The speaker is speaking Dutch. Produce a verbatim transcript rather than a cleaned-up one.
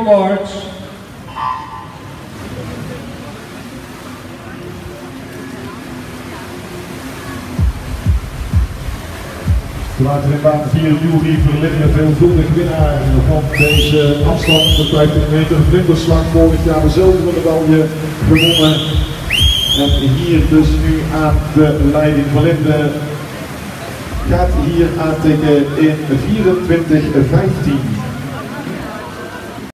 awards. Later in baan vier Jury Verlinden, veelvuldig winnaar van deze afstand van vijftien meter vlinderslag, vorig jaar de zilveren medaille gewonnen. En hier dus nu aan de leiding. Verlinden gaat hier aantikken in vierentwintig vijftien.